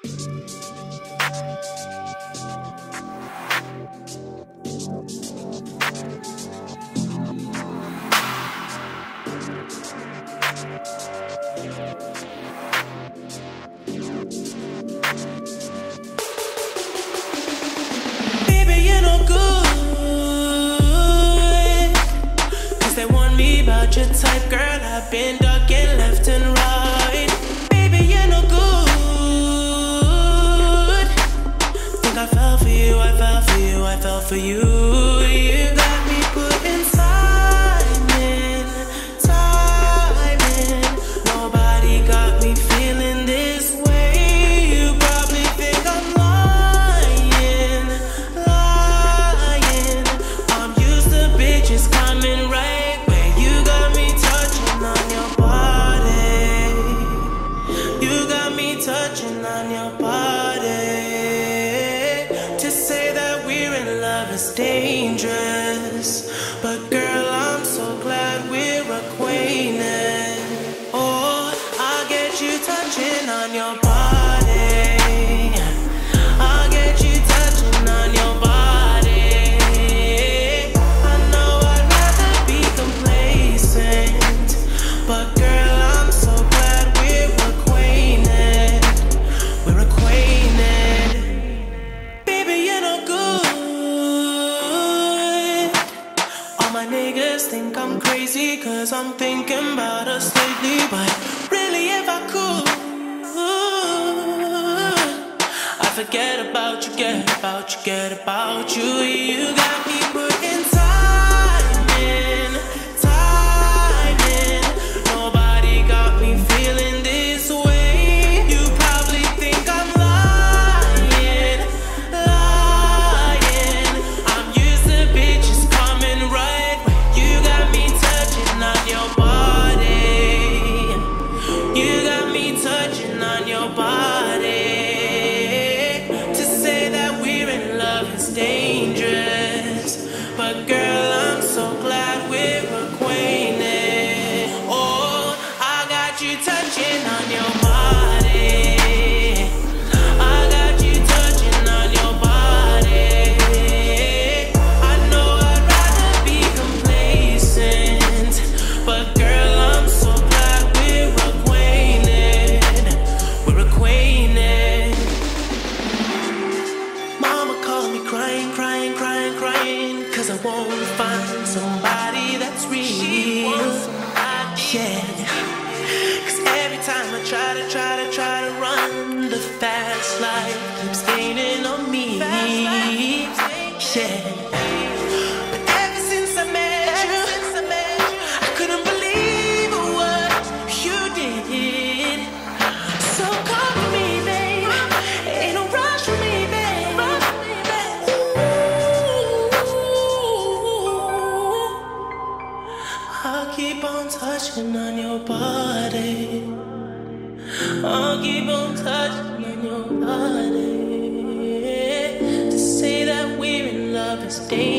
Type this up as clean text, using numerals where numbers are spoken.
Your type, girl, I've been ducking left and right. Baby, you're no good. Think I fell for you, I fell for you, I fell for you. You got me putting time in. Nobody got me feeling this way. You probably think I'm lying. I'm used to bitches coming right. Touching on your body. To say that we're in love is dangerous, but girl, I'm so glad we're acquainted. Oh, I'll get you touching on your body. I'll get you touching on your body. I know I'd rather be complacent, but girl, I'm so glad we're acquainted. We're acquainted. Baby, you're no good. All my niggas think I'm crazy, cause I'm thinking about us lately. But really, if I could, I forget about you, get about you. You got me putting time in. Nobody got me feeling this way. You probably think I'm lying. I'm used to bitches coming right. You got me touching on your body. You got me touching on your body. To say that we're in love is dangerous, but girl, I'm so glad we're acquainted. Oh, I got you touching on your body. I got you touching on your body. I know I'd rather be complacent, but girl, I'm so glad we're acquainted. We're acquainted. Mama called me crying, cause I won't find somebody that's real. Yeah. Cause every time I try to run, the fast life keeps gaining on me. Yeah. But ever since I met you, I couldn't believe what you did. So come for me, babe. Ain't no rush for me, babe. I'll keep on touching on your body. I'll keep on touching on your body. To say that we're in love is dangerous.